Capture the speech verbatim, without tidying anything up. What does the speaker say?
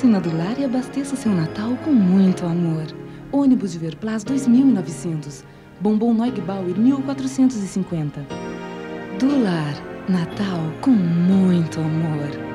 usina do lar e abasteça seu Natal com muito amor. Ônibus de Verplas dois mil e novecentos. Bombom Neugbauer mil quatrocentos e cinquenta. Do lar, Natal com muito amor.